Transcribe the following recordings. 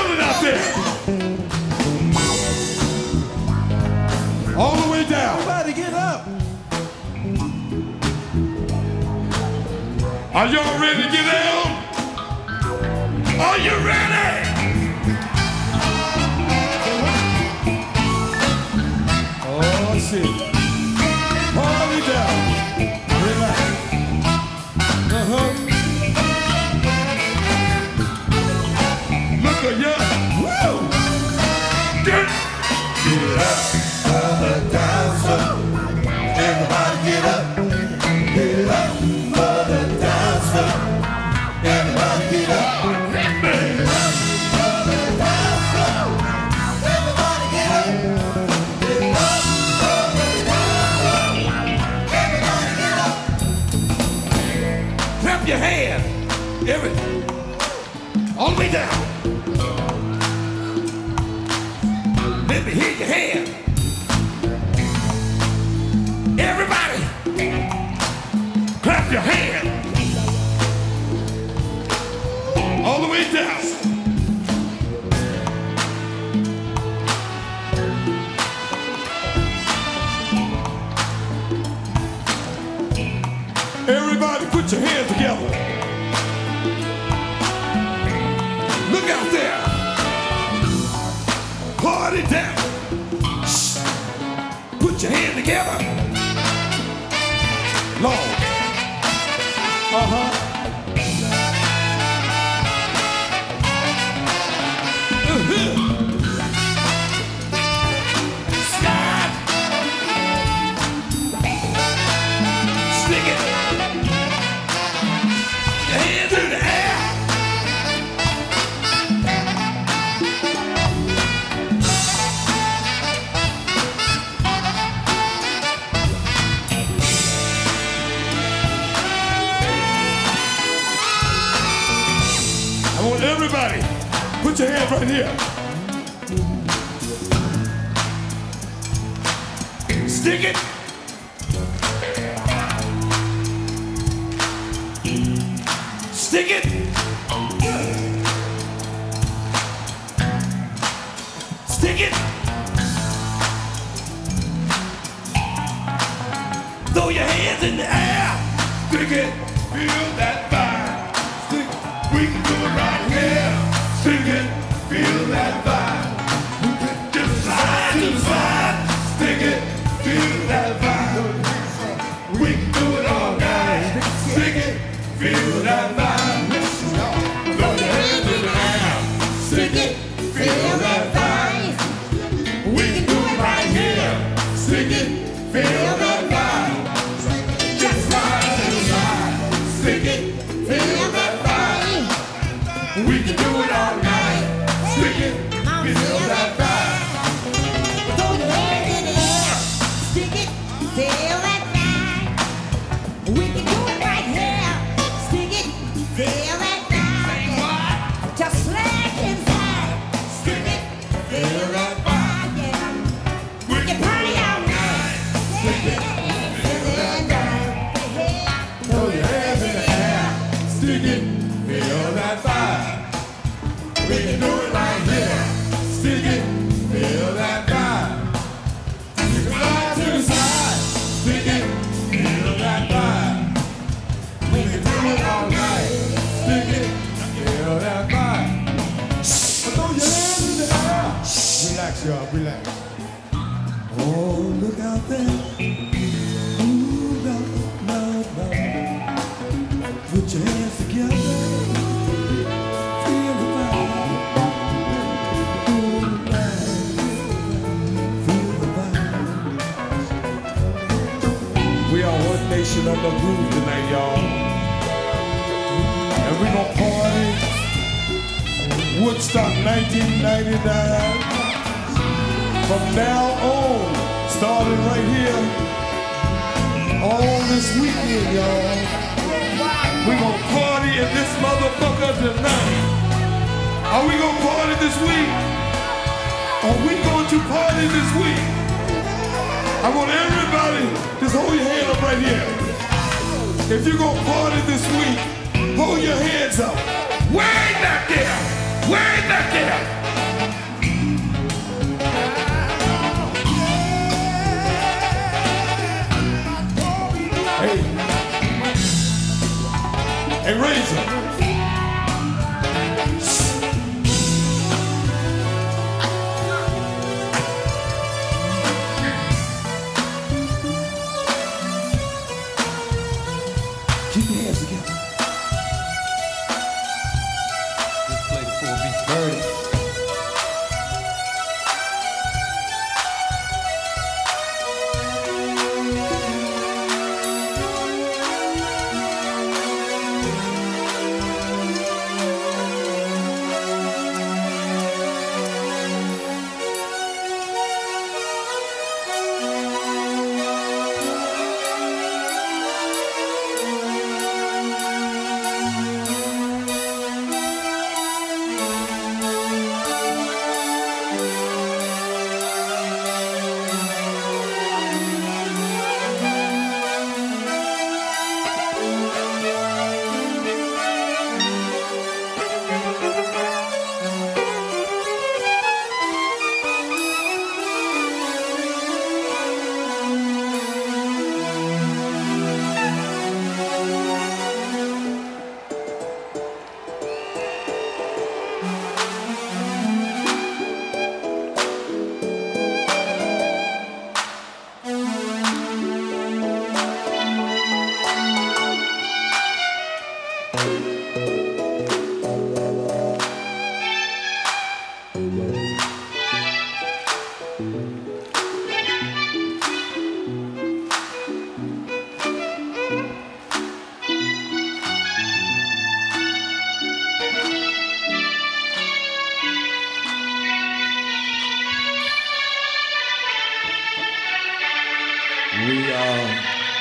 feeling out there? All the way down. Everybody get up. Are y'all ready to get down? Are you ready? Oh, shit. Party down. Relax. Look at ya. Woo! Get Get up for the dancer. Everybody get up. Get up for the dancer. Everybody get up. Get up for the dancer. Everybody get up. Get up for the dancer. Everybody get up. Clap your hands. All the way down. Let me hear your hand. Everybody, clap your hand. All the way down. Everybody, put your hands together. Look out there. Party down. Shh. Put your hand together. Long. Scott. Stick it. Your hands in the air. I want everybody, put your hands right here. Stick it. Stick it. Stick it. Throw your hands in the air. Stick it. Feel that fire. Stick it. We can do it right here. Stick it. Feel that fire. Just side to side. Stick it. Feel that fire. We can do it all night. Stick it. Feel that fire. Throw your hands in the air. Stick it. Feel that fire. We can do it right here. Stick it. Feel that fire. Just side to side. Stick it. Feel that fire. We can do it all night. Stick it. Feel that fire. Throw your hands in the air. Stick it. Feel that fire. We can do it right here. Stick it. Feel that fire. Just slack inside. Stick it. Feel that fire. Yeah. We can party all night. Stick it. Feel that fire. Throw your hands in the air. Stick it. Feel that fire. We can do it right here. Stick it. Feel that fire. Side to side. Stick it. Feel that fire. We can do it all night. Stick it. Feel that fire. Throw your hands in the air. Relax, y'all. Relax. Oh, look out there. Ooh, love, love, love. Put your hands together. Feel the fire. Ooh, love. Feel the fire. We are one nation under groove tonight, y'all. And we gonna party. Woodstock 1999. From now on, starting right here, all this weekend, y'all. We gonna party in this motherfucker tonight. Are we gonna party this week? Are we going to party this week? I want everybody, just hold your hand up right here. If you're gonna party this week, hold your hands up. Way back there. Way back there. Hey. Hey, Razor. Keep your hands together. Just play the 4 beats. Bird. We are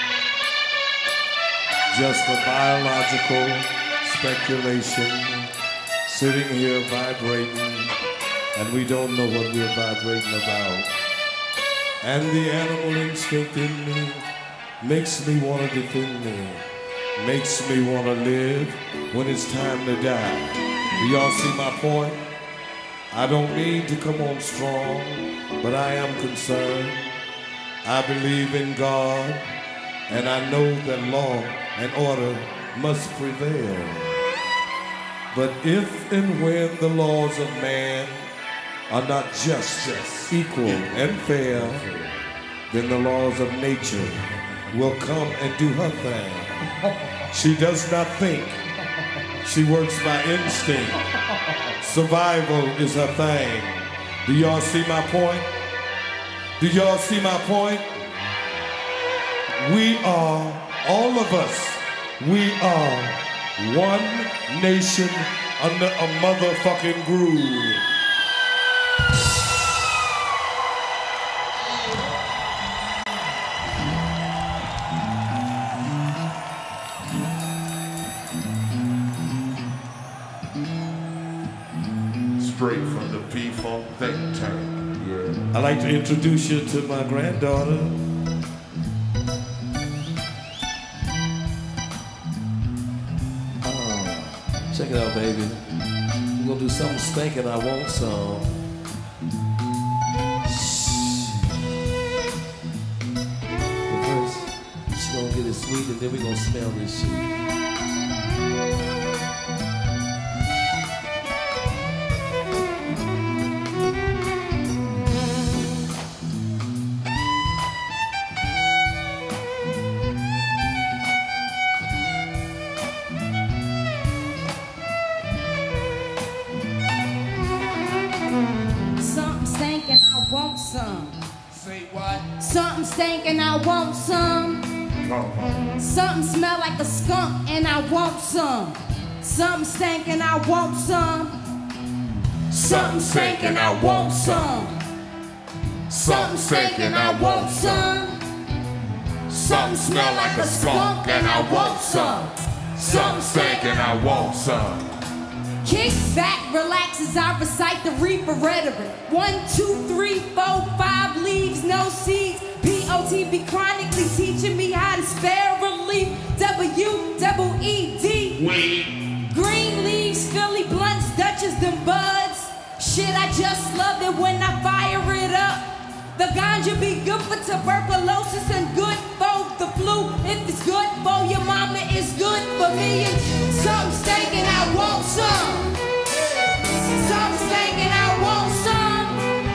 just a biological speculation sitting here vibrating, and we don't know what we're vibrating about. And the animal instinct in me makes me want to defend me, makes me want to live when it's time to die. Do y'all see my point? I don't mean to come on strong, but I am concerned. I believe in God, and I know that law and order must prevail. But if and when the laws of man are not just, equal, and fair, then the laws of nature will come and do her thing. She does not think. She works by instinct. Survival is her thing. Do y'all see my point? Do y'all see my point? We are, all of us, we are one nation under a motherfucking groove. Straight from the P-Funk think tank. I'd like to introduce you to my granddaughter. Check it out, baby. We're gonna do something stinking. I want some. But first, she gonna get it sweet, and then we gonna smell this shit. Want some. Say what? Something stank and I want some. Something smell like a skunk and I want some. Something stank and I want some. Something stank and I want some. Something stank and I want some. Something smell like a skunk and I want some. Something stank and I want some. Kick back, relax as I recite the reaper rhetoric. 1, 2, 3, 4, 5 leaves, no seeds. POTB chronically teaching me how to spare relief. WEED. Weed. Green leaves, Philly blunts, Dutchess, them buds. Shit, I just love it when I fire it up. The ganja be good for tuberculosis and good for the flu. If it's good for your mama, it's good for me. And some steak and I want some. Some steak and I want some.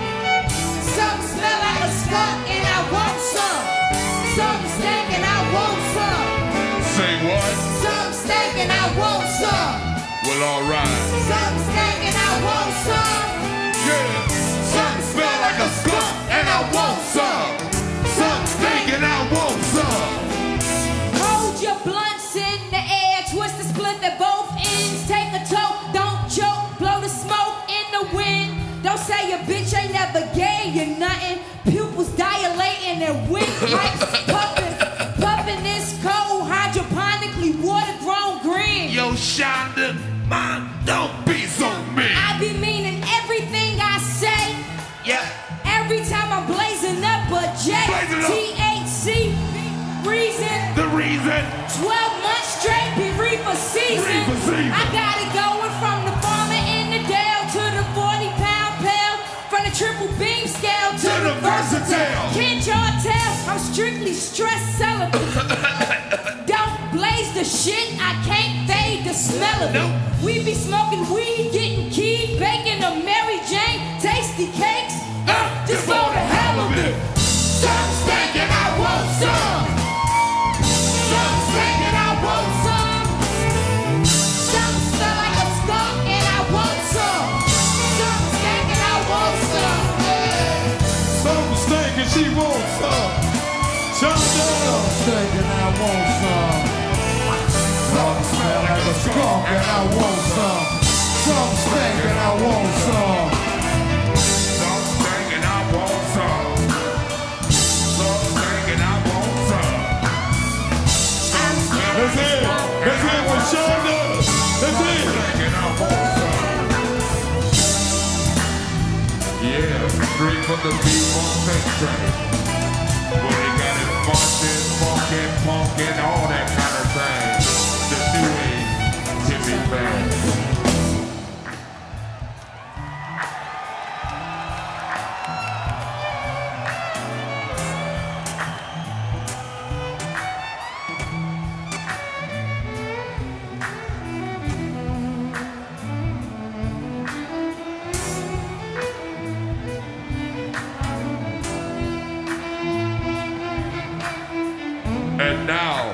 Some smell like a skunk and I want some. Some steak and I want some. Say what? Some steak and I want some. Well, alright. Some steak and I want some. Yeah. Some smell like a skunk and I want some. Some steak and I want some. Hold your blunts in the air, twist the split at both ends. Take a toke, don't choke, blow the smoke in the wind. Don't say a bitch ain't never gave you nothing. Pupils dilating and windpipes puffing this cold hydroponically water-grown green. Yo, Shonda, man, don't be so mean. I be meaning everything I say. Yeah. Every time I'm blazing up a J, Blazing up. THC, reason. The reason. 12 months straight, be reefer season. Reefer season. I got it going from the farmer in the Dale to the 40-pound pail, from the triple beam scale to the versatile. Can't y'all tell? I'm strictly stress celibate. Don't blaze the shit, I can't fade the smell of Nope. it. We be smoking weed, getting keyed, baking a Mary Jane, tasty cakes, just for the hell of it. Some steak and I want some. Some steak and I want some. Some smell like a skunk and I want some. Some steak and I want some. Some steak and she wants some. Shonda. Some steak and I want some. Some smell like a skunk and I want some. Some steak and I want some. Some steak and I want some. Some steak and I want some. That's it. That's it what Shonda. That's it. Steak and I want some. Yeah, straight from the B-Funk train. Where they got it funkin', funkin', punkin', all that kind of thing. The new age hippie band. And now,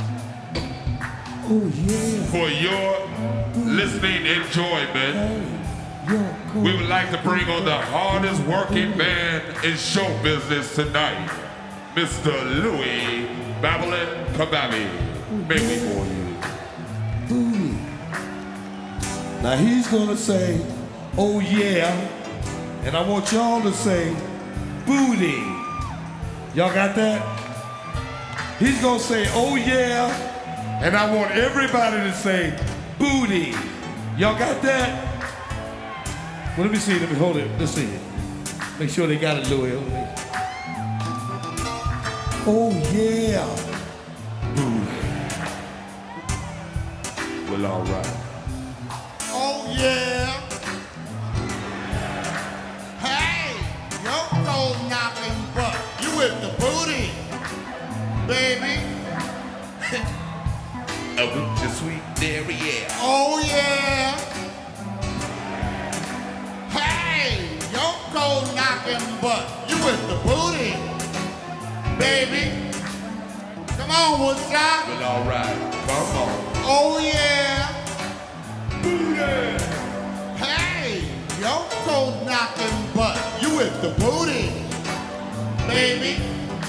Oh yeah. for your listening enjoyment, we would like to bring on the hardest working man in show business tonight, Mr. Louis Babylon Kababi. May we for you. Booty. Now he's gonna say, oh yeah, and I want y'all to say, booty. Y'all got that? He's gonna say, oh yeah, and I want everybody to say, booty. Y'all got that? Well, let me see, let me hold it, let's see it. Make sure they got it, Louis. Oh yeah, booty. Well, all right. Oh yeah. Hey, yo cold knocking butt. You with the booty, baby. With your sweet dairy, yeah. Oh yeah. Hey, yo cold knocking butt. You with the booty, baby. Come on, Woodstock. Well, all right. Come on. Oh yeah. Booty. Hey, yo cold knocking butt. You with the booty, baby.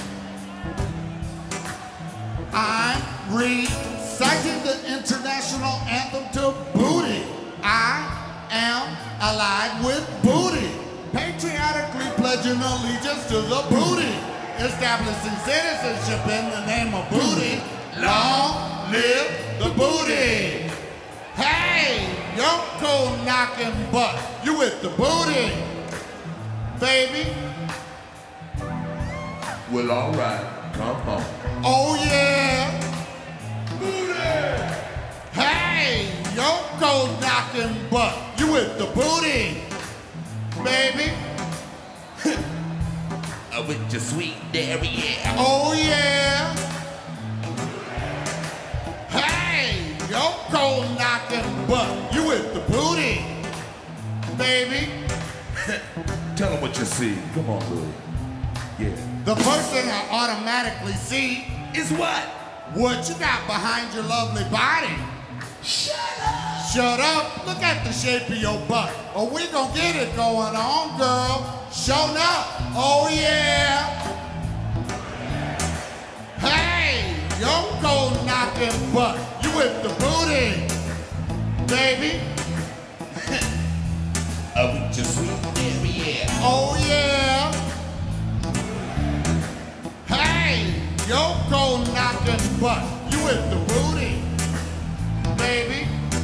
I'm reciting the international anthem to booty. I am allied with booty. Patriotically pledging allegiance to the booty. Establishing citizenship in the name of booty. Long live the booty. Hey, yo cold knocking butt. You with the booty, baby. Well, all right. Come on. Oh yeah. Booty. Hey, yo go knocking butt. You with the booty, baby. With your sweet derriere. Oh yeah. Hey, yo go knocking butt. You with the booty, baby. Tell them what you see. Come on, Louie. Yeah. The first thing I automatically see Is what? what you got behind your lovely body. Shut up. Shut up. Look at the shape of your butt. Oh, we gonna get it going on, girl. Shown up. Oh, yeah. Hey, yo go knocking butt. You with the booty, baby. With your sweet derriere. Oh, yeah. Hey, yo go knocking butt. You with the booty, baby.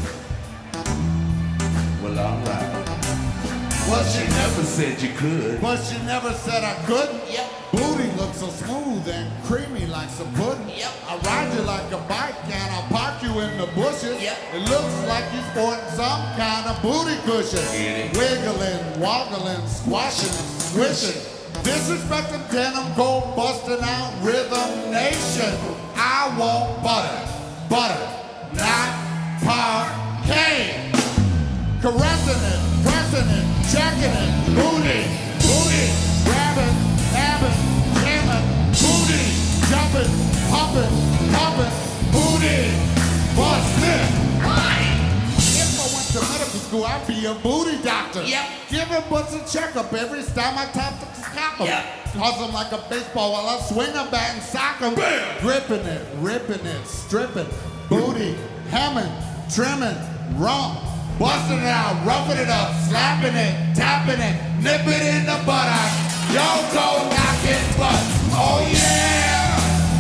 Well, all right. Well, she never said you could. But she never said I couldn't. Yep. Booty looks so smooth and creamy like some pudding. Yep. I ride you like a bike and I'll park you in the bushes. Yep. It looks like you're sporting some kind of booty cushion. Get it. Wiggling, woggling, squashing, swishing. Disrespecting denim, go busting out Rhythm Nation. I want butter, butter, not parquet. Caressing it, pressing it, checking it, booty, booty, grabbing, nabbing, jamming, booty, jumping, pumping, pumping, booty, busting. If I went to medical school, I'd be a booty doctor. Yep. Giving butts a checkup every time I top the cock 'em. Yep. Toss 'em like a baseball while I swing a bat and sock 'em. Gripping it, ripping it, stripping, booty, hemming, trimming, rump. Busting it out, roughing it up, slapping it, tapping it, nip it in the butt. Yo go knocking butt. Oh yeah.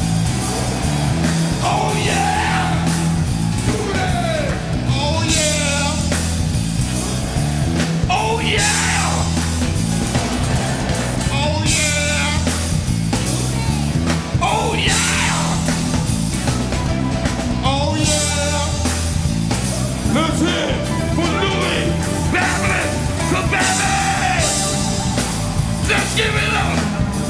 Oh, yeah. Oh yeah. Oh, yeah. Oh yeah. Oh, yeah. Oh yeah. Let's hear it for Louie Fabulous Cabana. Let's give it up.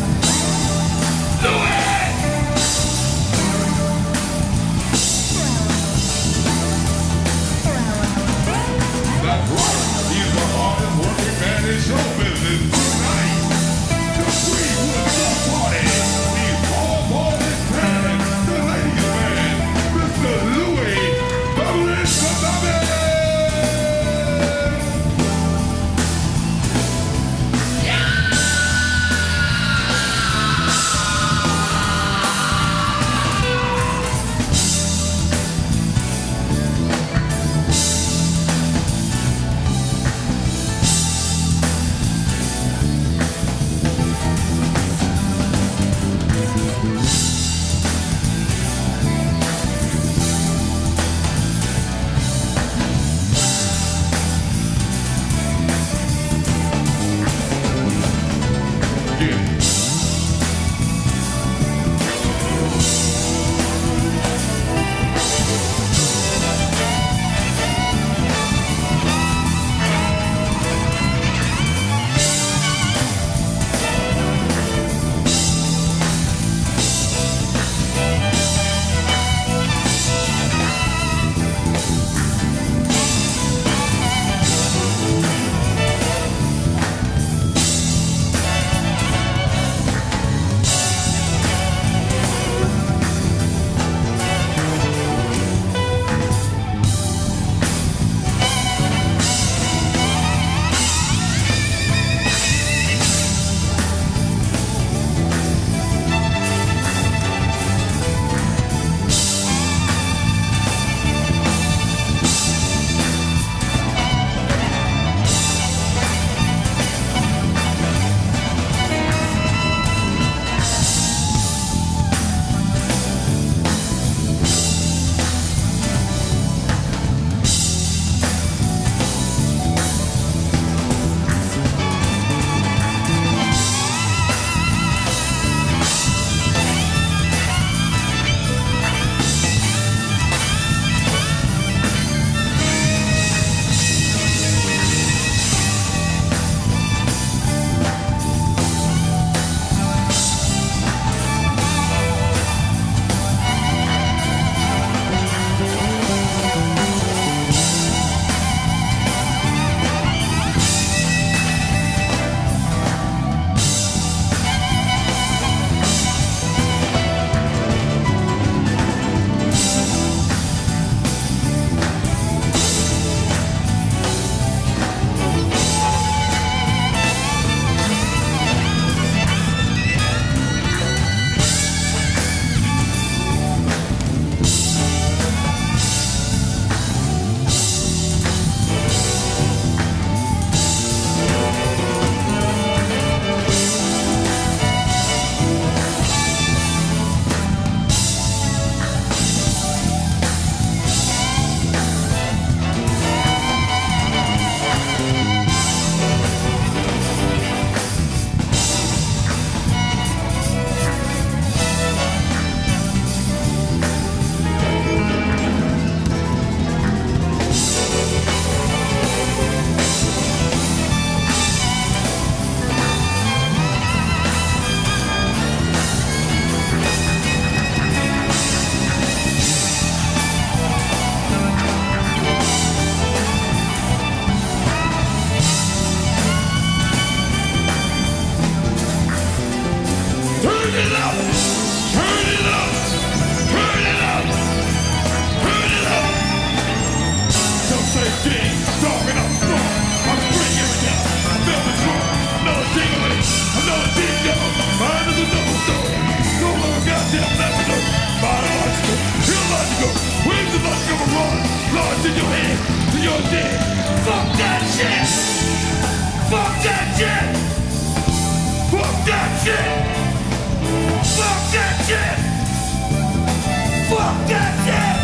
Fuck that shit! Fuck that shit! Fuck that shit! Fuck that shit!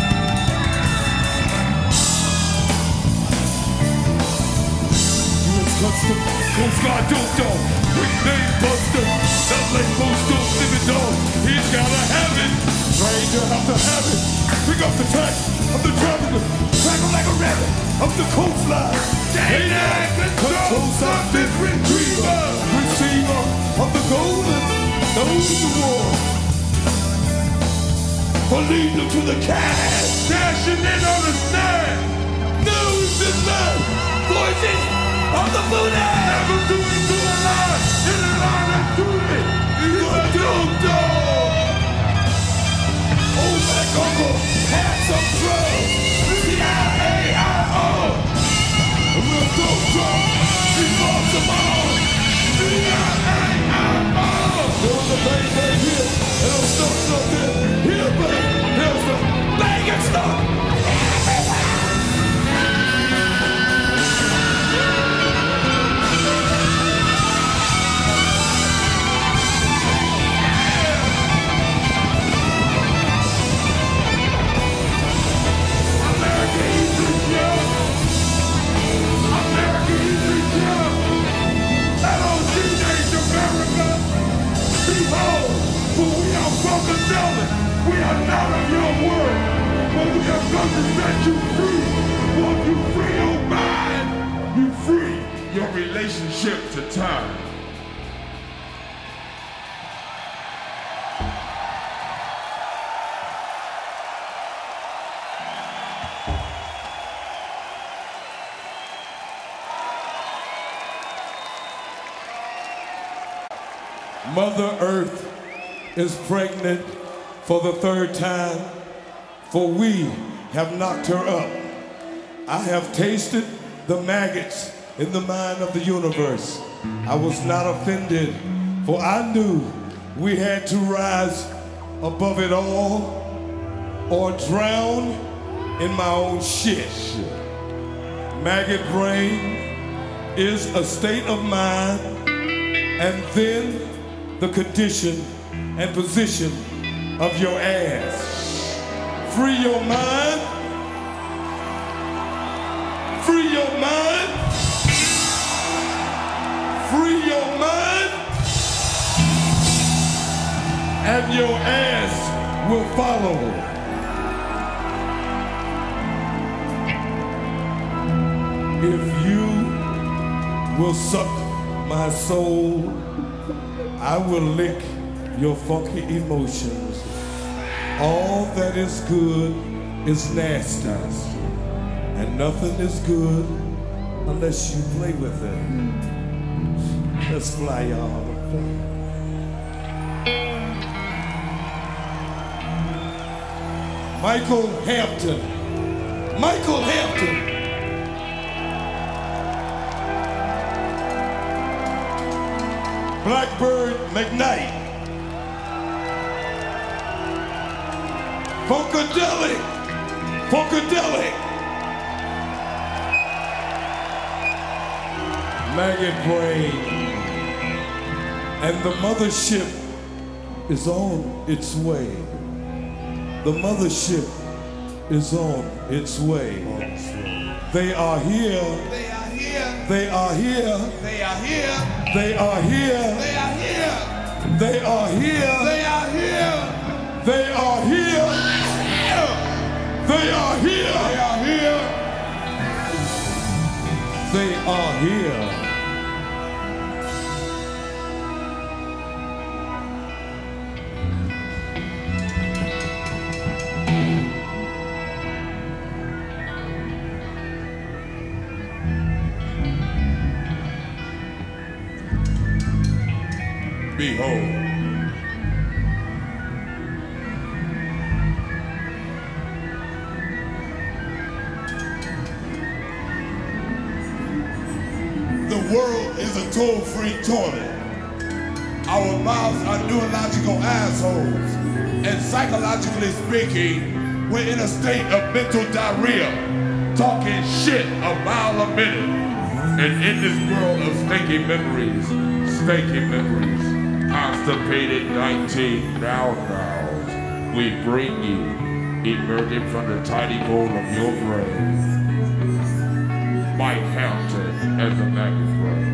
U.S. Custom, Coast Guard Dope, nickname Buster, LA Postal, Living Dog, he's gotta have it. Stranger have to have it. Pick up the track of the traveler, travel like a rabbit up the coastline. Day-night control, something retriever, receiver of the golden, those awards. For leading them to the cash, dashing in on the stand. News is love, voices of the booty. Never do it to a line, in a line and do it. He's a dope dog. Old black uncle had some drugs. C-I-A-I-O. A real dope dog. He lost them all. C-I-A-I-O. There was a bang bang here. And I'm stuck there. Here, bang. There's the bang and stuff. We are not of your world, but we have come to set you free. Once you free your mind, you free your relationship to time. Mother Earth is pregnant for the third time, for we have knocked her up. I have tasted the maggots in the mind of the universe. I was not offended, for I knew we had to rise above it all or drown in my own shit. Maggot brain is a state of mind, and then the condition and position of your ass. Free your mind. Free your mind. Free your mind. And your ass will follow. If you will suck my soul, I will lick your funky emotions. All that is good is nasty, and nothing is good unless you play with it. Let's fly, y'all. Michael Hampton. Michael Hampton. Blackbird McKnight. Funkadelic. Funkadelic. Maggot brain. And the mothership is on its way. The mothership is on its way. They are here. They are here. They are here. They are here. They are here. They are here. They are here. They are here. They are here. They are here. They are here. They are here. Behold. The world is a toll-free toilet. Our mouths are neurological assholes. And psychologically speaking, we're in a state of mental diarrhea, talking shit a mile a minute. And in this world of stinky memories, constipated 19 now-nows, we bring you, emerging from the tiny bowl of your brain, Mike Hampton as the Maggot Brain.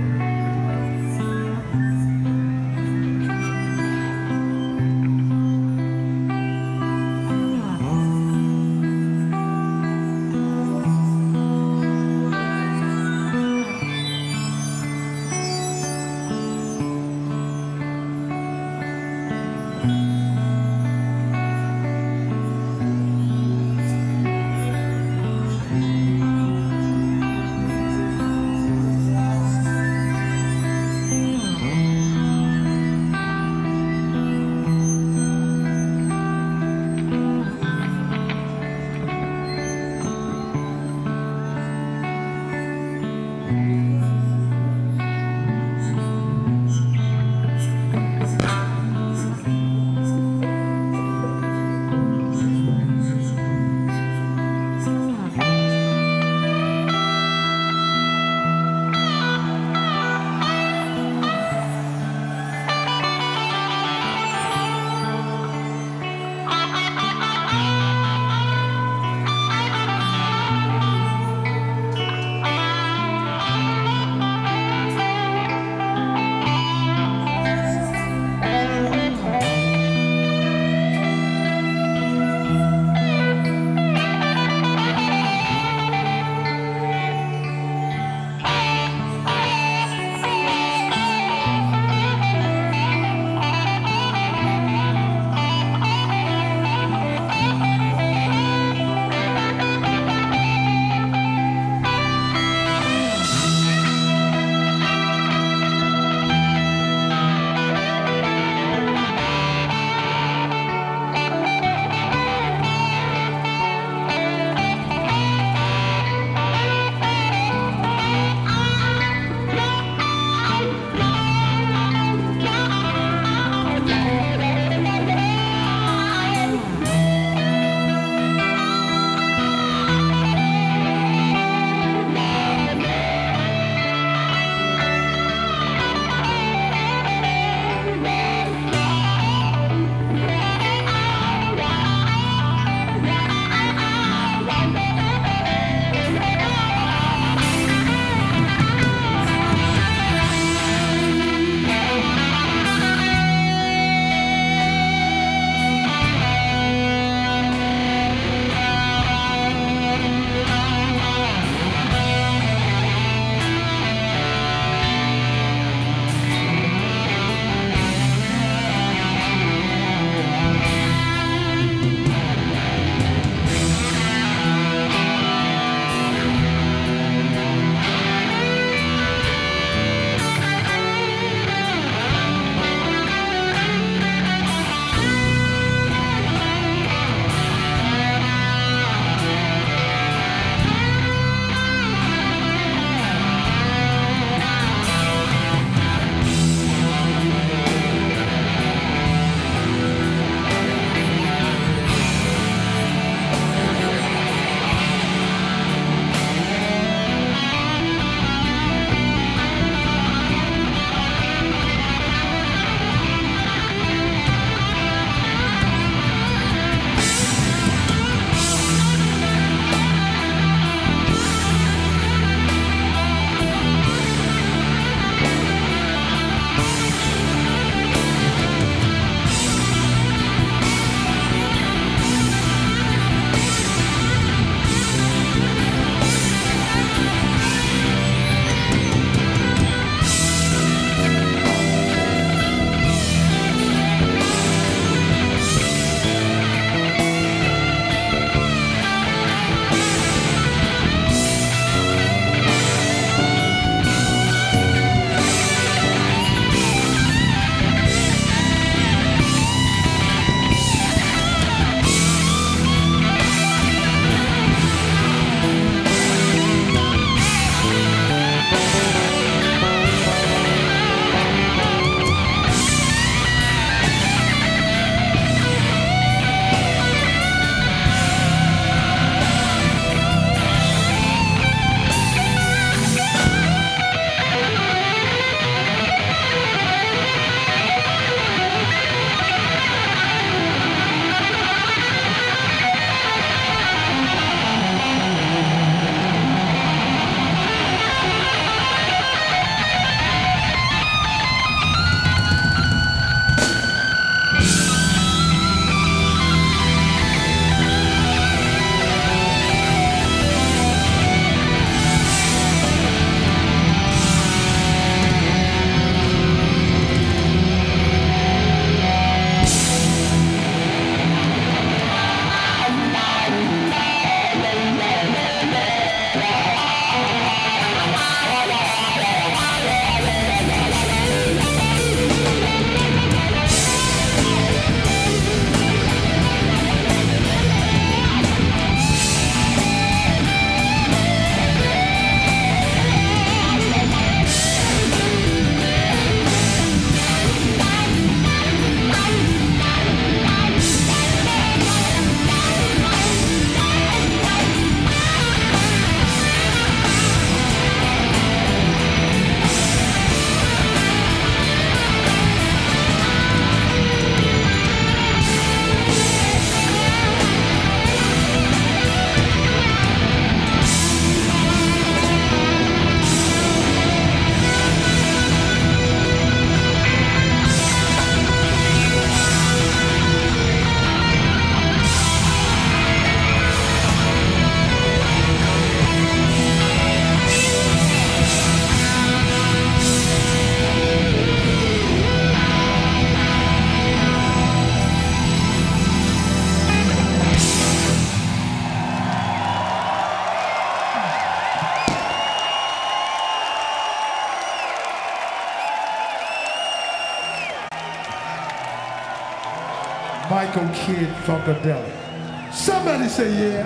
Michael Kidd Funkadelic. Somebody say yeah.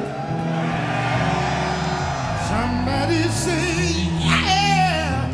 Somebody say yeah.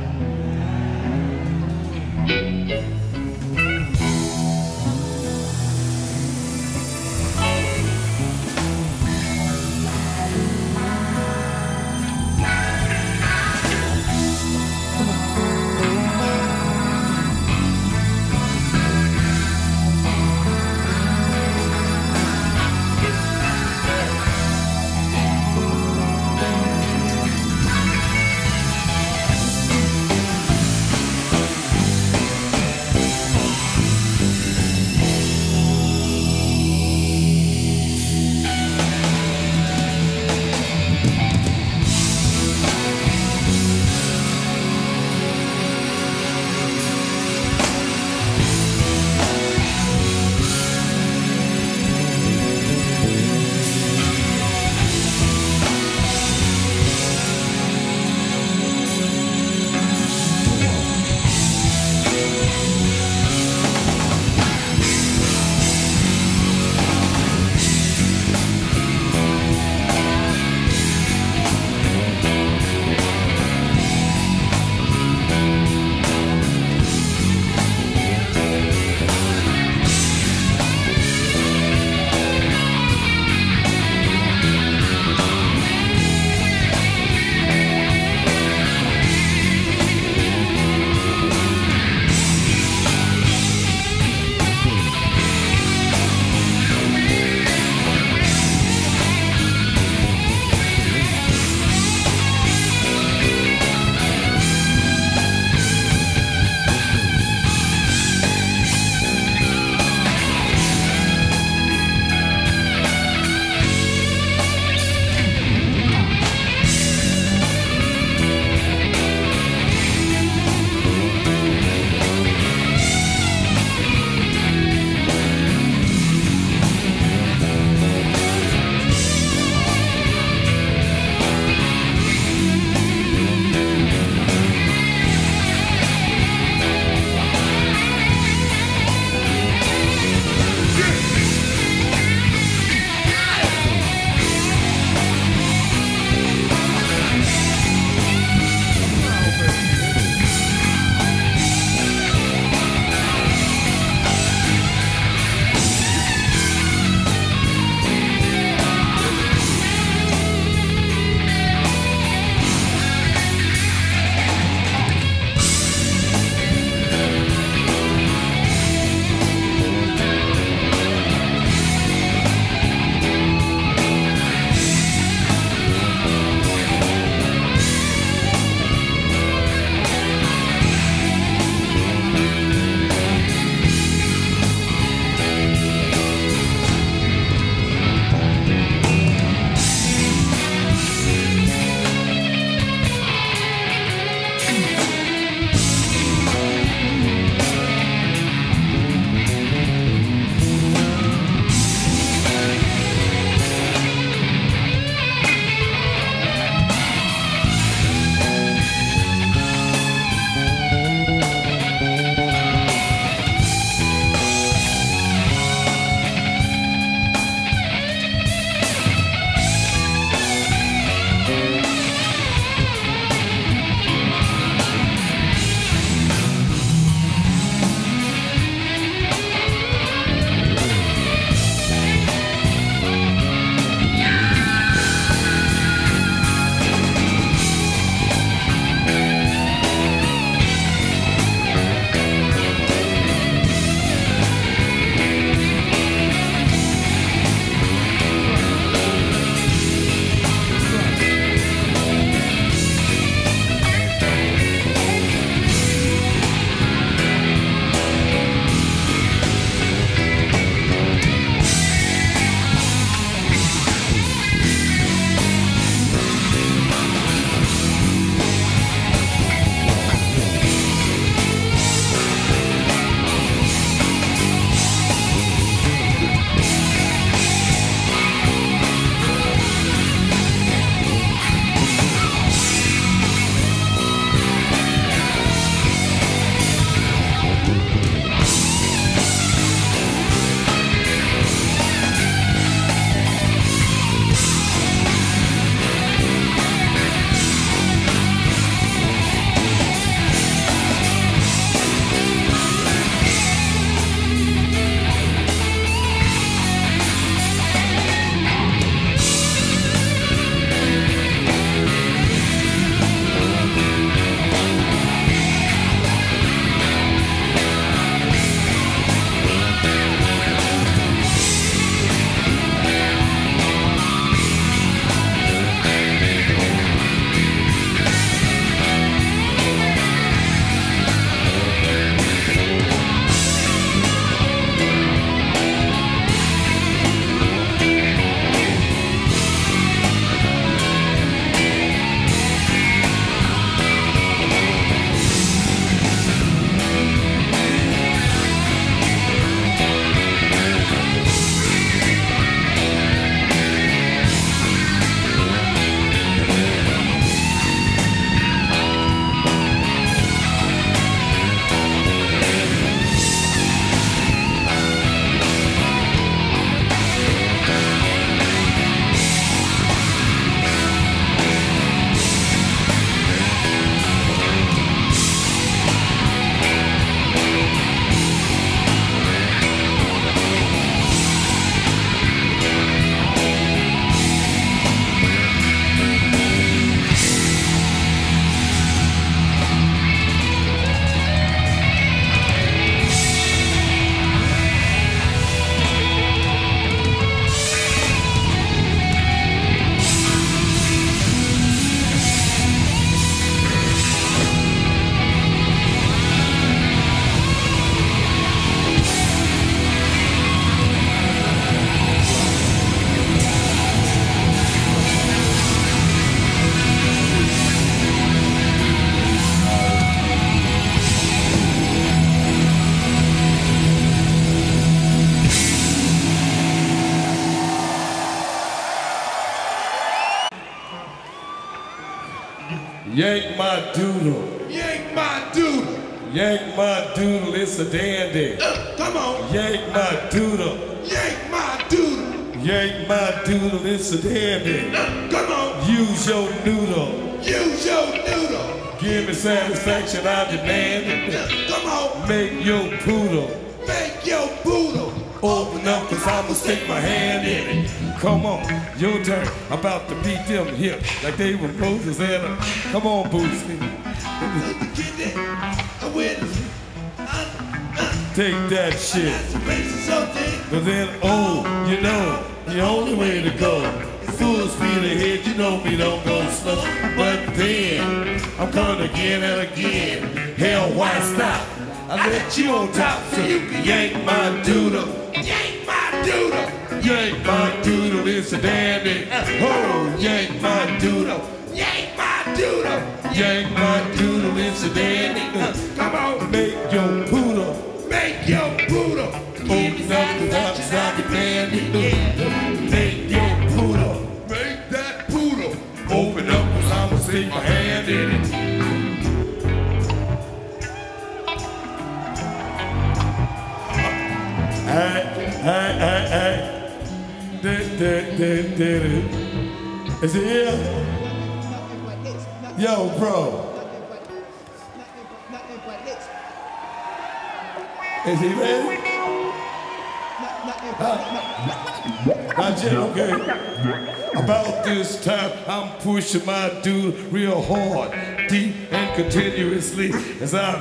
Yank my doodle. Yank my doodle. Yank my doodle, it's a dandy. Come on. Yank my doodle. Yank my doodle. Yank my doodle, it's a dandy. Come on. Use your noodle. Use your noodle. Give me satisfaction, I demand it. Come on. Make your poodle. Make your poodle. Open up, cause I'ma stick my hand in it. Come on, your turn. I'm about to beat them hips like they were Moses and a. Come on, Bootsy. Take that shit. But then, oh, you know, the only way to go. Full speed ahead, you know me, don't go slow. But then, I'm coming again and again. Hell, why stop? I let you on top so you can yank my doodle. Yank my doodle. Yank my doodle, it's a dandy. Oh, yank my doodle. Yank my doodle. Yank my doodle, it's a dandy. Come on. Make your poodle. Make your poodle. Open up the outside the dandy. Make your poodle. Make that poodle. Open up, cause I'ma stick my hand in it. Hey. Is it here? Yo, bro. Is he ready? Not yet, okay. About this time, I'm pushing my dude real hard, deep and continuously, as I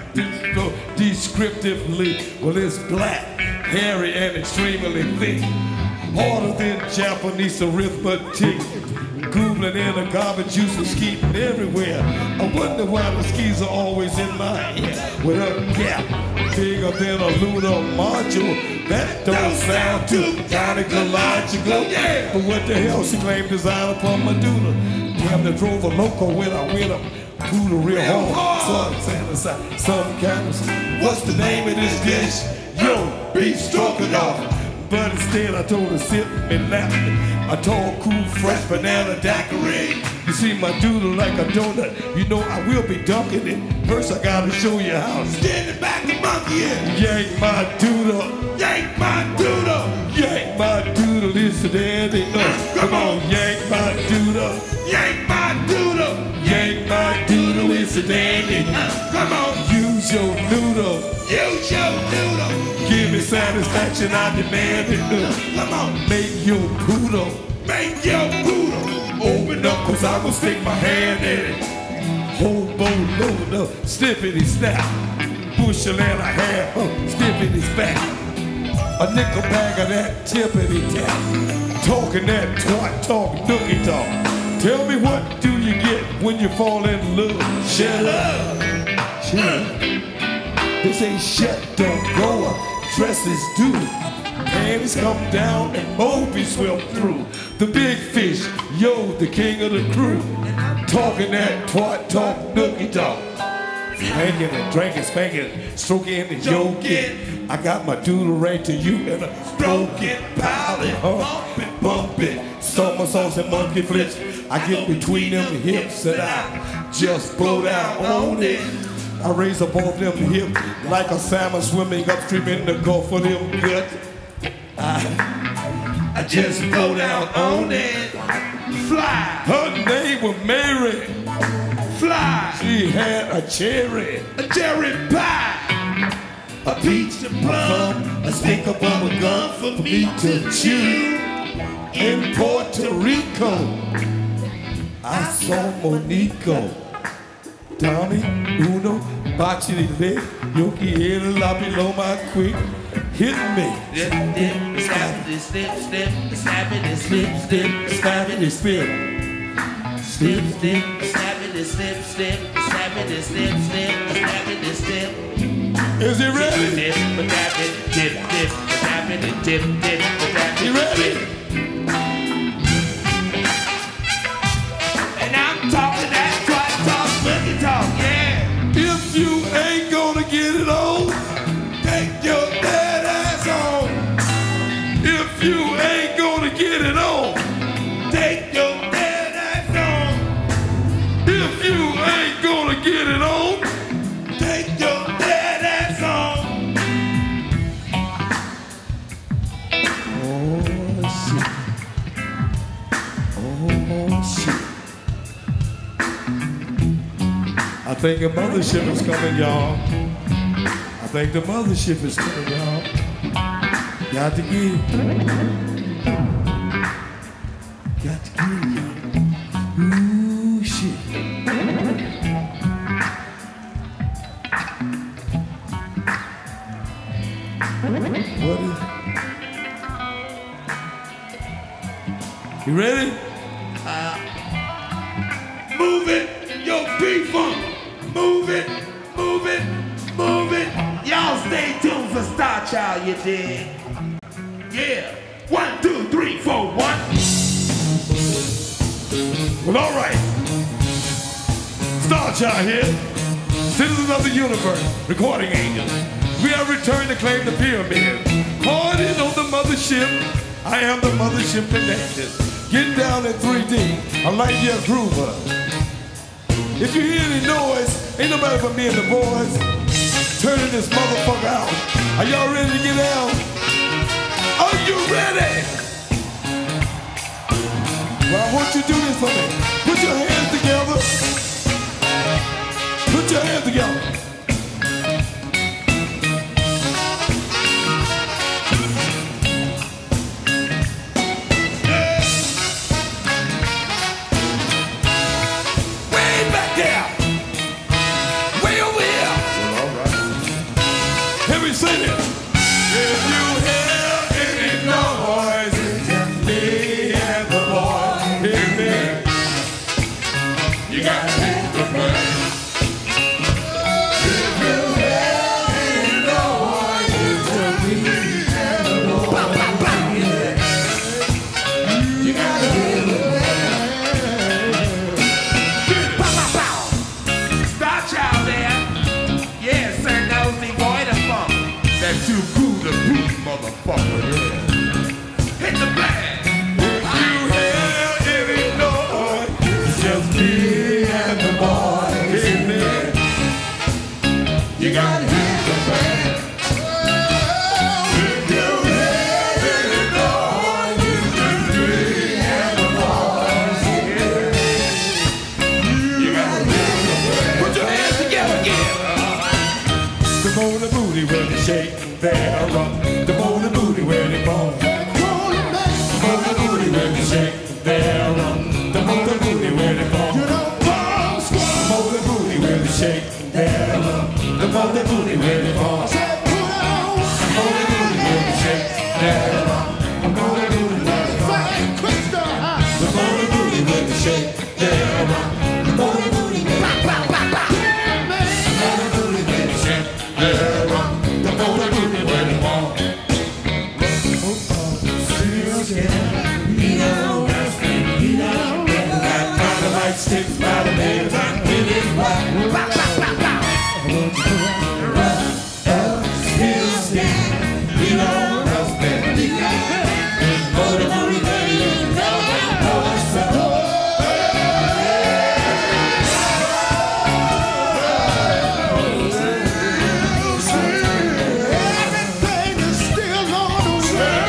go descriptively. Well, it's black, hairy, and extremely thick. Harder than Japanese arithmetic. Googling in a garbage juice and skeeting everywhere. I wonder why the skis are always in my head. With a gap bigger than a lunar module. That don't sound too gynecological. But what the hell, she claimed design upon my doodle. Damn, they drove a loco when I went up. Poodle real hard. Some kind of. What's the name of this dish? Yo, beef stroganoff. But instead I told her sit me lap. I told cool fresh banana daiquiri. You see my doodle like a donut. You know I will be dunking it. First I gotta show you how. Standing back and monkey in. Yank my doodle. Yank my doodle. Yank my doodle, it's a dandy. Come on, yank my doodle. Yank my doodle. Yank my doodle, it's a dandy. Come on. Use your noodle. Use your noodle. Give me satisfaction, I demand it. Come on. Make your poodle. Make your poodle. Open up, cause I'm gonna stick my hand in it. Hobo load up, snippity snap. Bushel and a half, snippity back. A nickel bag of that tippity tap. Talking that twat talk, nookie talk. Tell me what do you get when you fall in love? Shut up. Shut up. They say shut, don't go up. Dresses do. Panties come down and Moby swim through. The big fish, yo, the king of the crew. Talking that twat talk, nookie talk. Spanking and drinking, spanking, stroking and yoking. I got my doodle right to you and a broken pilot. Bumping, bumping, somersaults and monkey flips. I get between them hips and I just blow down on it. I raise up off them hips like a salmon swimming upstream in the Gulf of them guts. I just blow down on it. Fly. Her name was Mary. Fly. She had a cherry, A cherry pie. a peach and plum, a stick of bubble gum for me to chew. In Puerto Rico, I saw Monico. Tommy, Uno, Bocce, leg, Yoki, Ela, La below my quick. Hit me. Snap it, snip, snip, snap it, slip, snip, snap it, spin. Snip, snip, snap it, snip, snip, snap it, snip, snip, snap it, snip. Is he ready? Dip, snap it, dip, dip, snap it, dip, dip, snap it. You ready? And I'm talking that twat talk, monkey talk, yeah. If you ain't gonna get it on, Take your dead ass on. if you ain't gonna get it on, Take your dead ass on. if you think the mothership is coming, y'all. I think the mothership is coming, y'all. Got to get it. Got to get it. Ooh, shit. What is it? You ready? Move it, yo, P-Funk. Move it, move it, move it. Y'all stay tuned for Star Child, you dig? Yeah. 1, 2, 3, 4, 1. Well, all right. Star Child here. Citizens of the universe, recording angels. We have returned to claim the pyramid. Hardened on the mothership. I am the mothership connected. Get down in 3D. I like your groover. If you hear any noise, ain't nobody but me and the boys turning this motherfucker out. Are y'all ready to get down? Are you ready? Well, I want you to do this for me. Put your hands together. Put your hands together. Sing it. If you hear any noise, it's just me and the boy. Hear me? You got to hit the button. If you hear any noise, it's just me and the boy. You got to hit the Button. Star Child there. Yeah, Sir Nosy Boy, the funk. That's too cool to boot, motherfucker, yeah. Hit the bag. If you hear any noise, it's just me and the boy. Hear me? You got to hit the band. If you hear any noise, it's just me and the boy. You got to hit the band. Put your hands together again. The moon booty when it shake, there run. The moon booty when it fall. The moon booty when it shake, there run. The moon booty when it fall. The moon booty when it shake, there run. The moon booty when it fall. The moon booty when it shake, there run. The moon booty when it fall. The moon booty when it shake, there run. The moon booty when it fall. The moon booty when it shake, there run. Sticks by the name of time, it is black. Still stand, we don't stand. Everything is still on the way.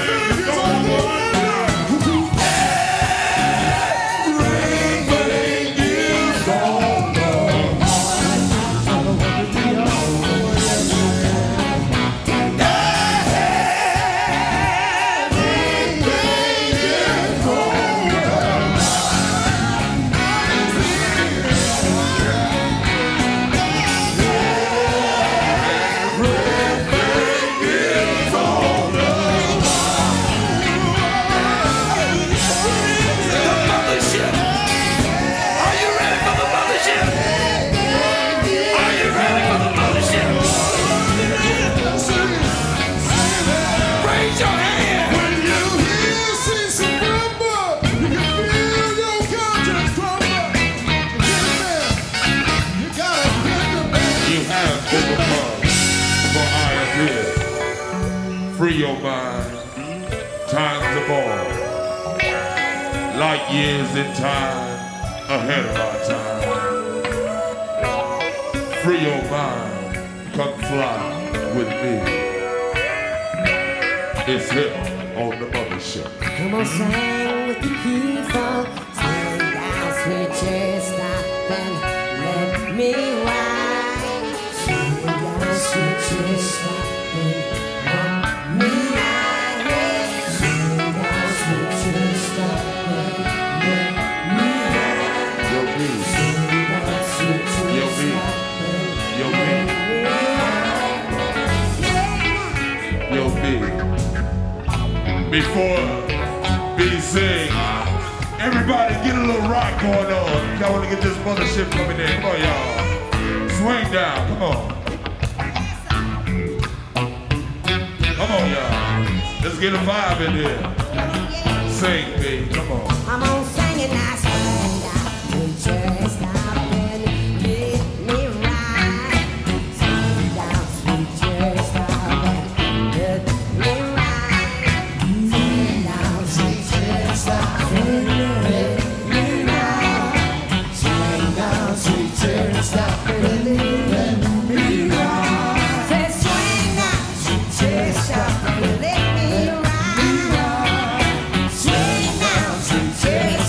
Free your mind, time's a ball. Light years in time, ahead of our time. Free your mind, come fly with me. It's here on the mothership. Come on, sing with the people. Swing down, sweet chest, stop and let me ride. Swing down, sweet cherry, stop and let me ride. Swing down, sweet cherry, stop and let me ride. Yo, B. Swing down, sweet cherry, Yo, B. stop and Yo, let B. me ride. Yo, B. Before B sing, everybody get a little rock going on. Y'all wanna get this mothership coming in. Come on, y'all. Swing down, come on. Come on, y'all. Let's get a vibe in here. Sing, B, come on. I'm on singing now, swing down, sweet cherry, stop and let me ride. Swing down, sweet cherry, stop and let me ride. Swing down, sweet cherry, stop and let me ride. Swing down, sweet cherry, stop and let me ride. Say swing down, sweet cherry, stop and let me ride. Swing down, sweet cherry,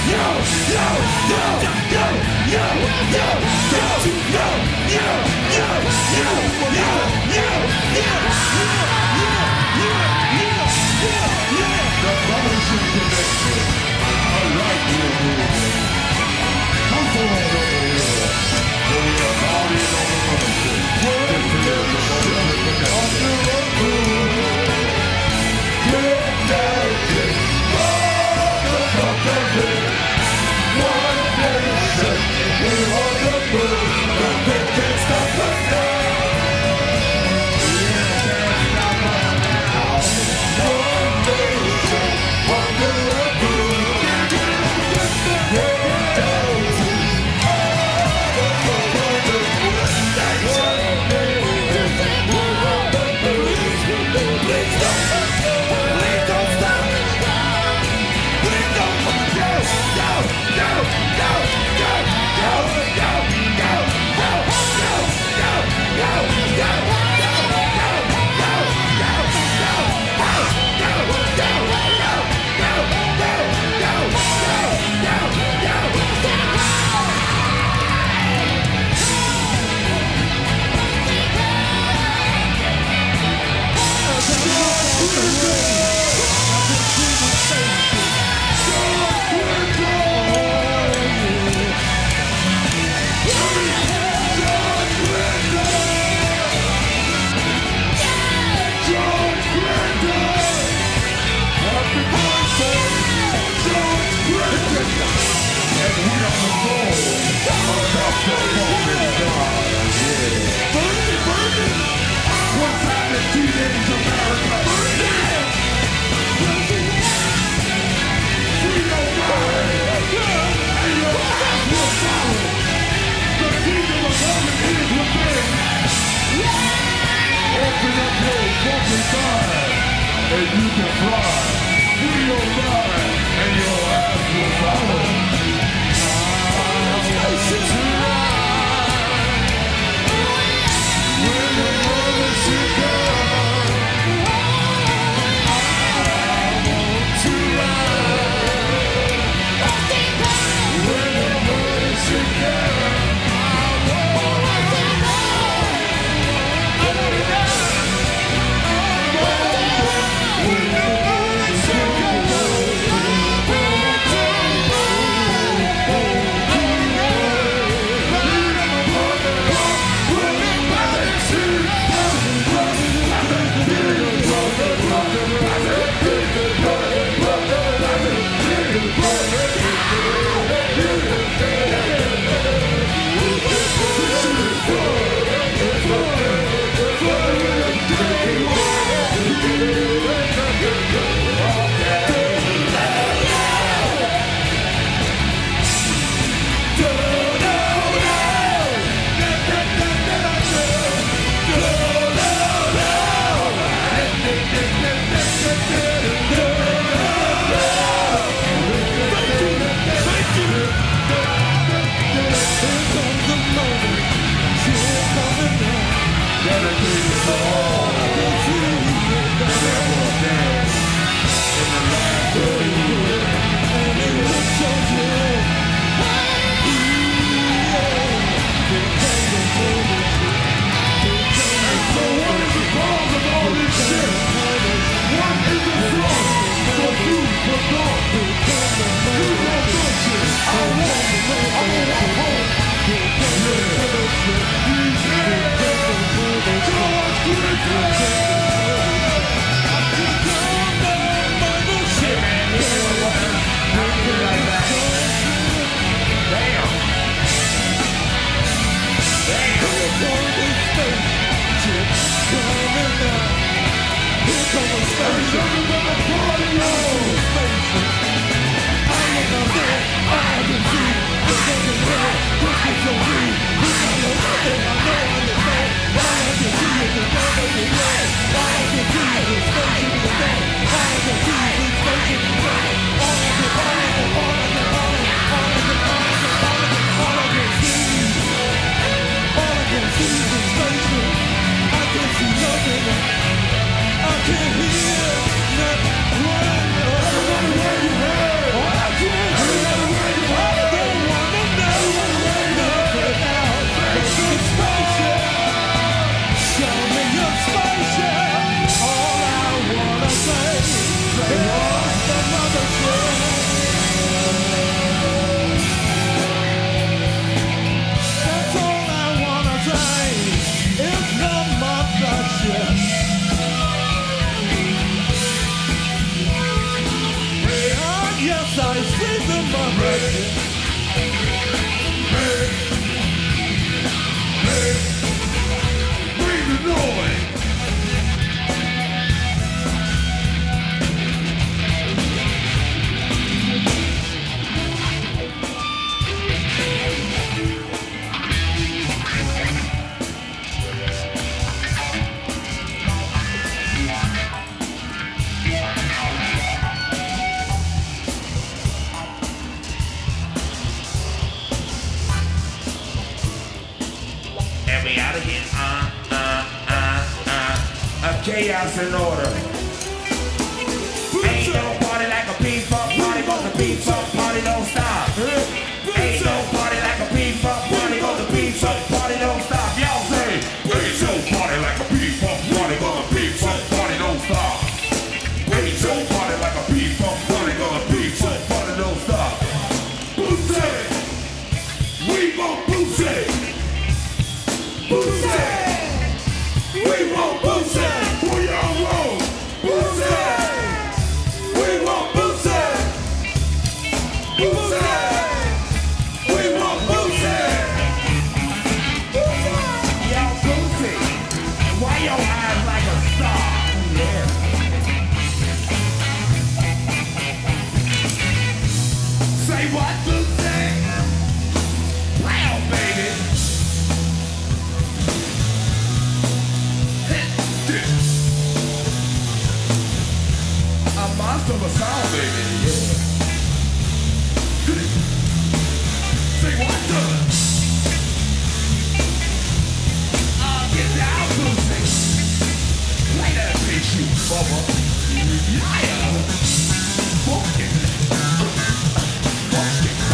One nation, we want the moon, nothing can stop us now. rhythm of reggae. Bring the noise. And we out again. Chaos in order. Ain't no party like a P-Funk party, cause the P-Funk party don't stop. Ain't no party like a P-Funk party, cause the P-Funk party don't stop. Y'all say, Ain't no party like a P-Funk party, cause a P-Funk party don't stop. Ain't no party like a P-Funk party, cause a P-Funk party don't stop. Bootsy! We want Bootsy! Bootsy! We want Bootsy! We all want Bootsy! We want Bootsy! Bootsy! We want Bootsy! y'all Bootsy, why your eyes like a star? Yeah. Say what, Bootsy? Wow, baby! A monster of a sound, baby. Yeah. Say what, get down, Bootsy. Play that bitch, you bubba. Yeah. Fuck it. Fuck it.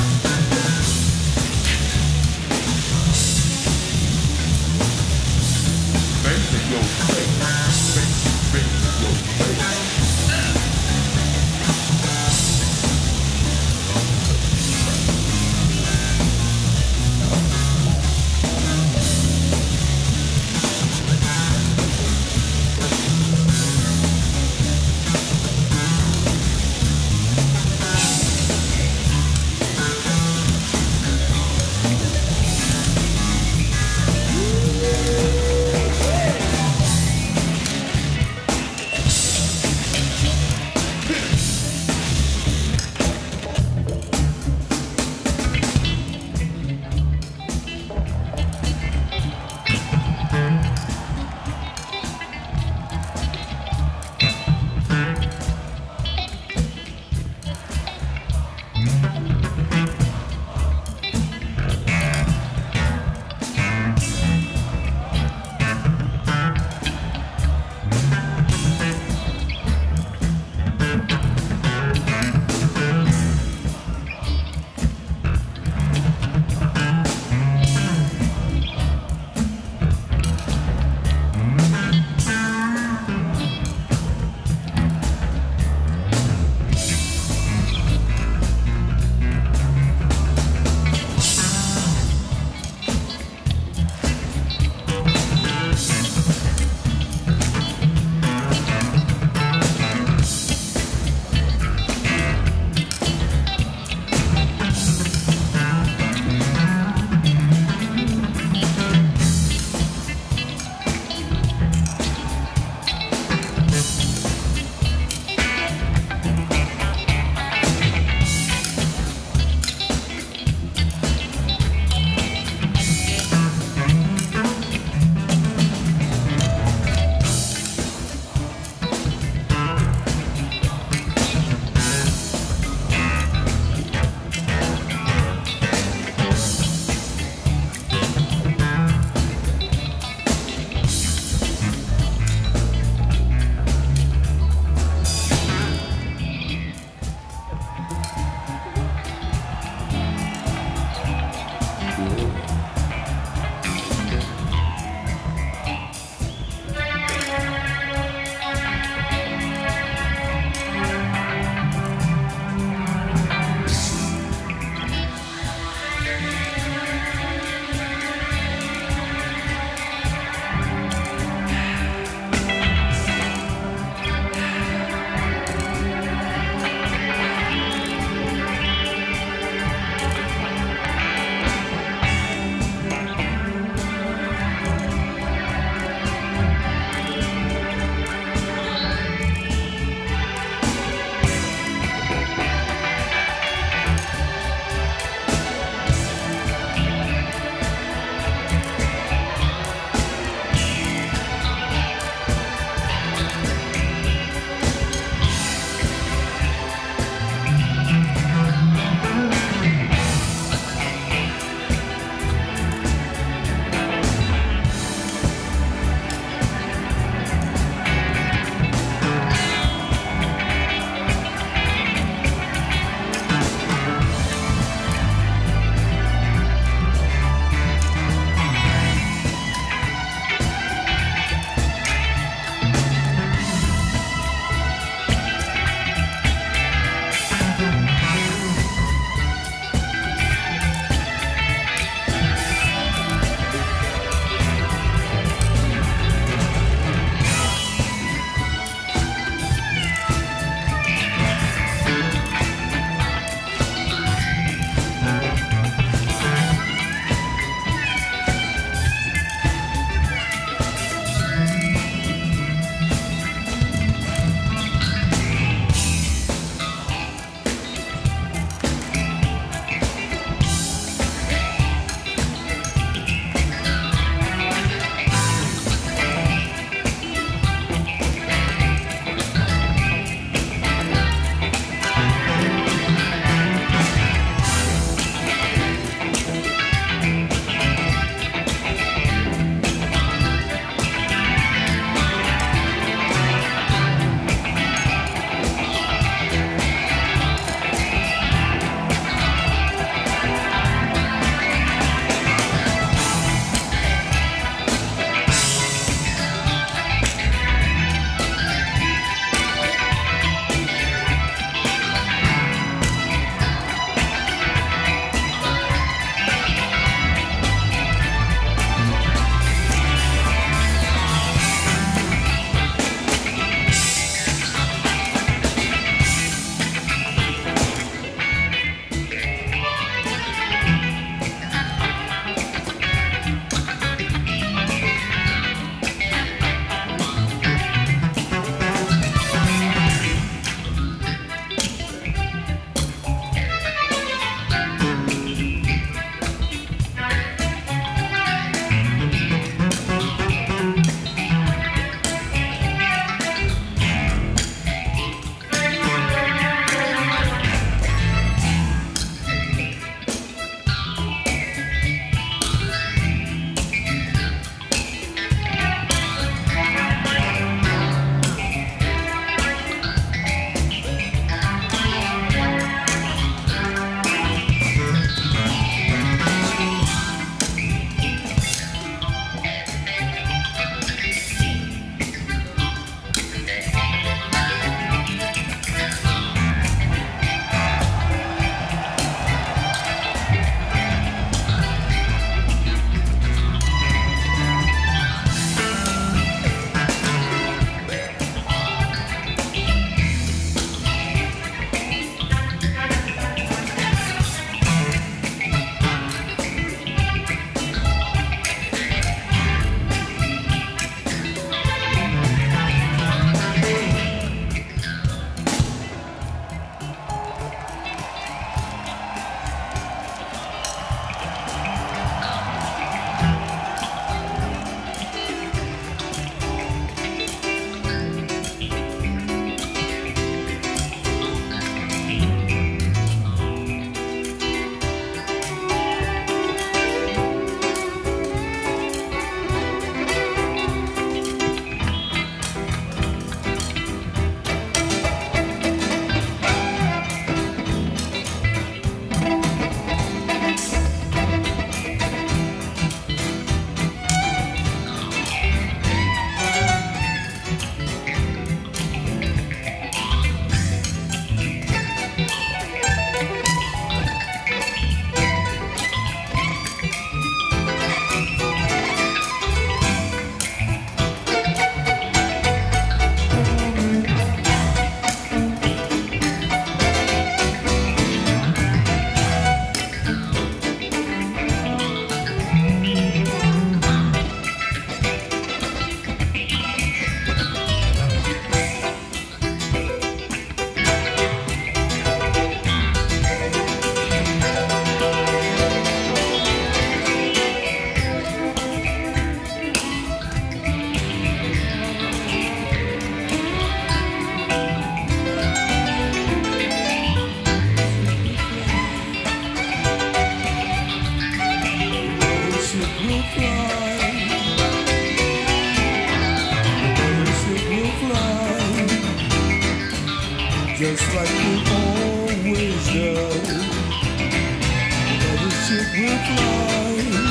just like it always does. The mothership will fly.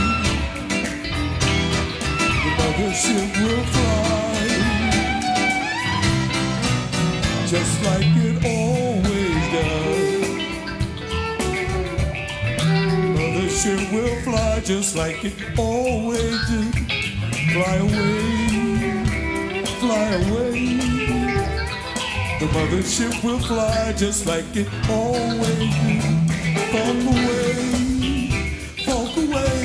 The mothership will fly, just like it always does. Mothership will fly, just like it always does. Fly away, fly away. The mothership will fly just like it always do. Walk away, walk away.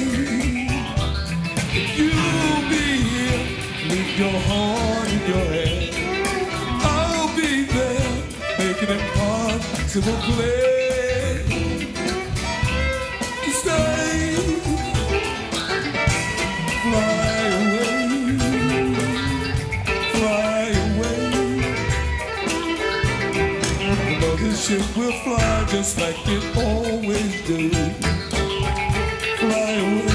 You'll be here with your heart in your hand. I'll be there, making it possible play to stay. Fly away, fly away. The ship will fly just like it always do. Fly away.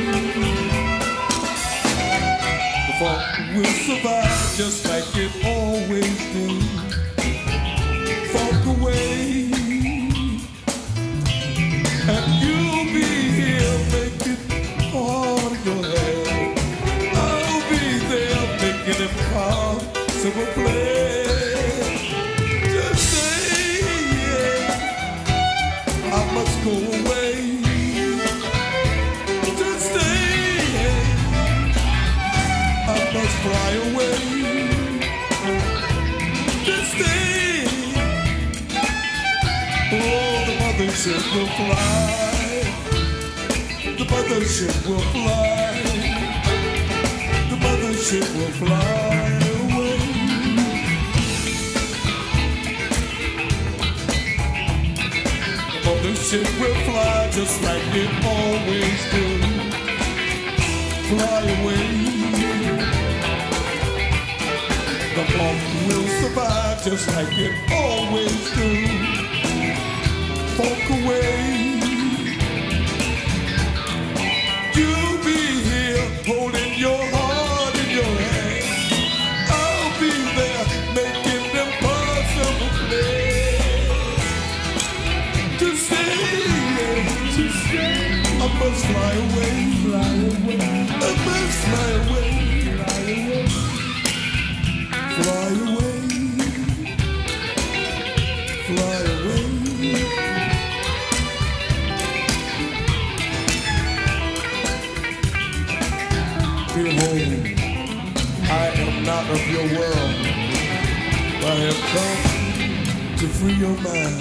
The funk will survive just like it always do. Funk away. And you'll be here making all your head. I'll be there making it possible play. I must go away to stay. I must fly away to stay. Oh, the mothership will fly. The mothership will fly. The mothership will fly away. The ship will fly just like it always do. Fly away. The funk will survive just like it always do. Funk away. You'll be here holding your heart in your hand. I'll be there making them possible play. I must fly away, fly away. I must fly away, fly away, fly away, fly away. Behold, I am not of your world. I have come to free your mind.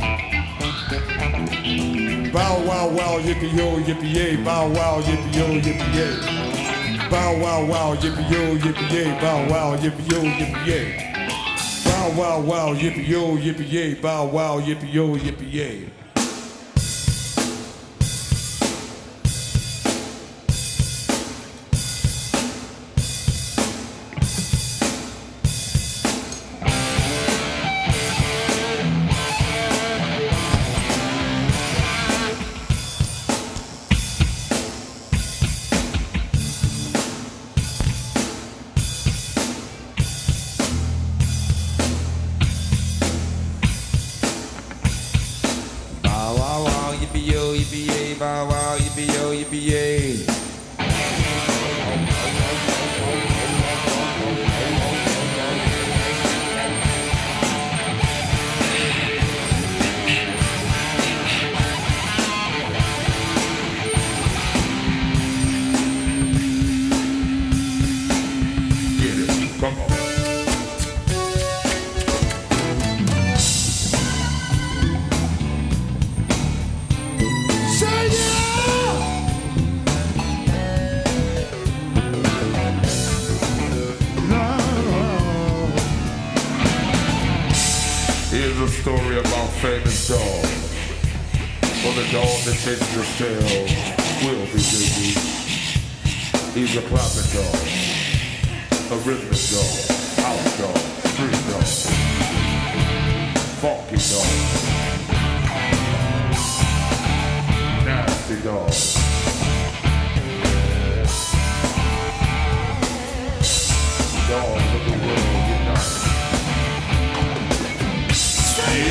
Bow wow wow yippee yo yippee yay. Bow wow yippee yo yippee yay. Bow wow wow yippee yo yippee yay. Bow wow yippee yo yippee yay. Bow wow wow yippee yo yippee yay. Bow wow yippee yo yippee yay. Bow wow, yippee yo, yippee yay. Get it, come on. Here's a story about famous dog. For the dog that chases the tail will be busy. He's a clapping dog, a rhythmic dog, house dog, street dog, funky dog, nasty dog. Dogs of the world unite. Say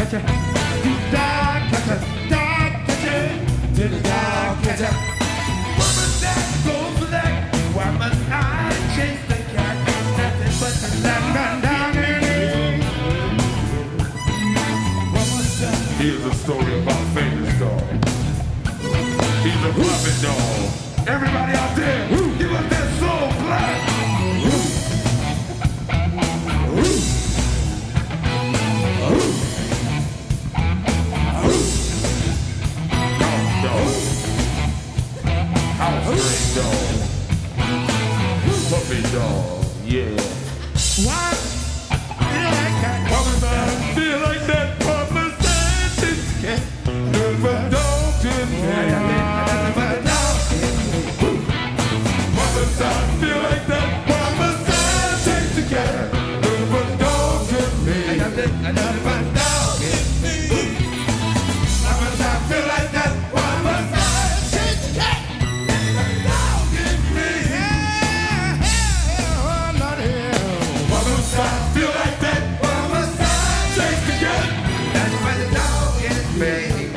catcher, dog catcher, to the dog catcher. Why must I go for that? Why must I chase the cat? Nothing but the black man down in Here's a story about a famous dog. He's a puppet dog. Everybody out there, give us that soul clap. Dog. House dog. Puppy dog. Yeah. Why? Feel like that. Feel like that. Never dog to me. Never dog. Mama son, feel like that. Mama son, take the cat. Never dog to me. Never dog to me. Mama son, feel like that. Mama son, take the cat. Never dog to me. Oh, Lord, Mama son, feel like that. Mama son, take the cat. Never dog to me.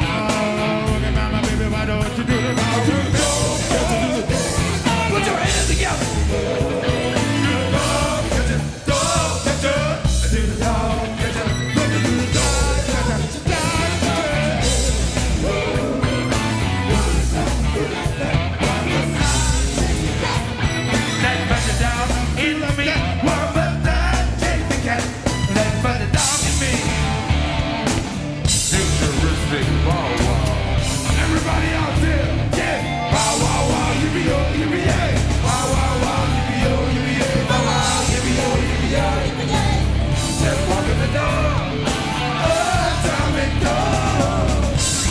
Put your hands together. Dog catcher, dog catcher. Do the dog catcher. Look at the dog catcher. That bunch down in me. One but that take the cat. That bunch dog in me. Futuristic wow wow. Everybody out there, yeah. Wow wow wow, yippee-yo, yippee-yay. Wow wow wow, yippee-yo, yippee-yay. Wow wow, yippee-yo, yippee-yay. Let's walk in the door. Atomic dog.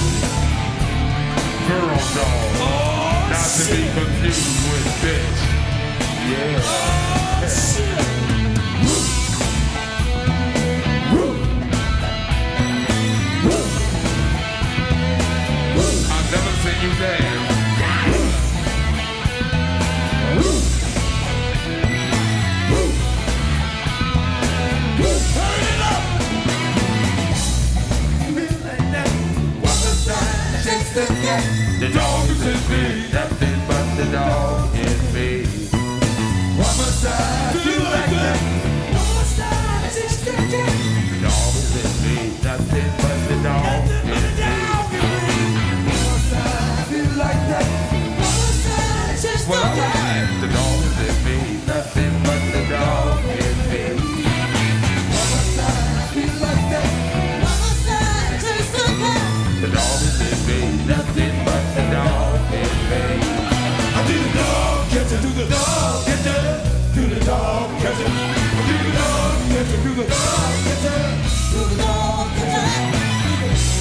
Girl dog. Not to be confused with bitch. Yeah. I've never seen you dance. Turn it up. The dog is in me, nothing but the dog in me. One more time, feel like that. The dog is in me, nothing but the dog in me. Feel like that. Well, alright. The dog is in me, nothing but the dog in me. Feel like that. The dog is in me, nothing but the dog in me. I do the dog catcher, do the dog catcher, do the dog catcher, do the dog catcher, do the dog catcher, do the dog catcher.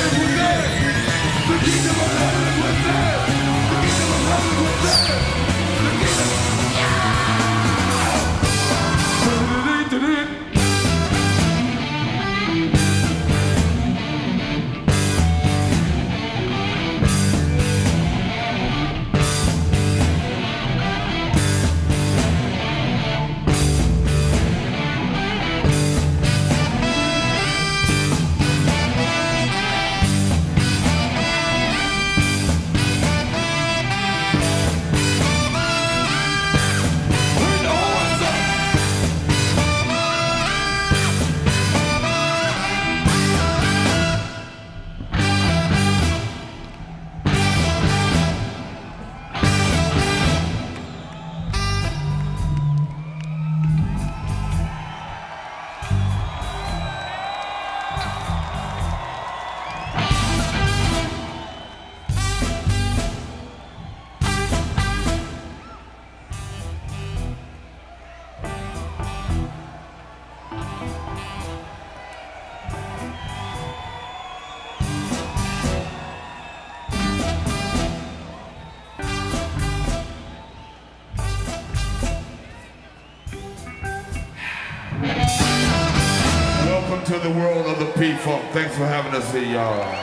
Welcome to the world of the P-Funk. Thanks for having us here, y'all.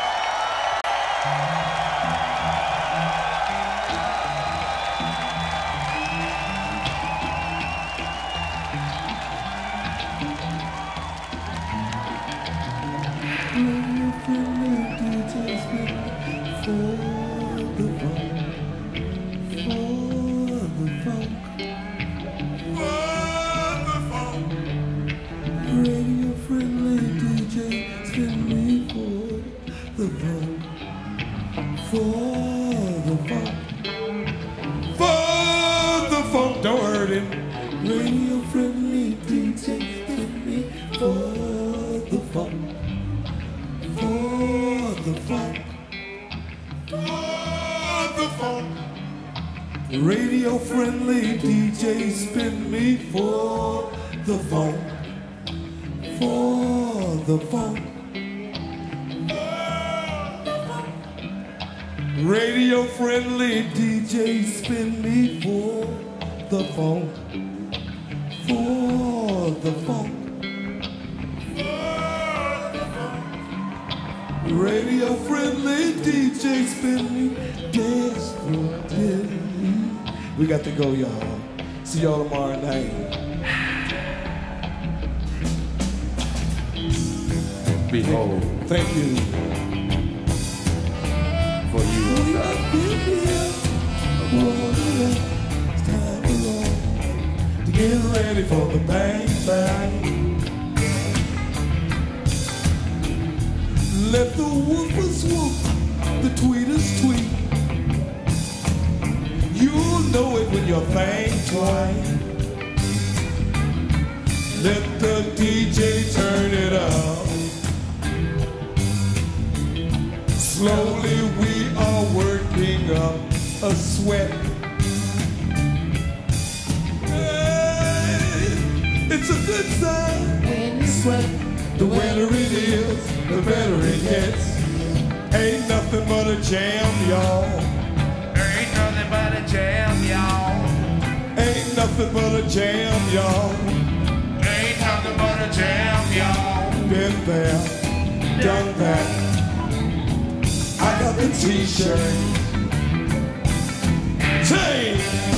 Radio friendly DJ, spin me for the funk. For the funk. Radio friendly DJ, spin me for the funk. For the funk. Radio friendly DJ, spin me desperately. We got to go, y'all. See y'all tomorrow night. Behold. Thank you. For you. It's time to get ready for the bang bang. Let the woofers whoop, the tweeters tweet. You'll know it when your thing twine. Let the DJ turn it up. Slowly we are working up a sweat. Hey, it's a good sign when you sweat. The wetter it is, the better it gets. Ain't nothing but a jam, y'all. Ain't nothing but a jam, y'all. Ain't nothing but a jam, y'all. Ain't nothing but a jam, y'all. Been there, done that. I got the t-shirt. Change.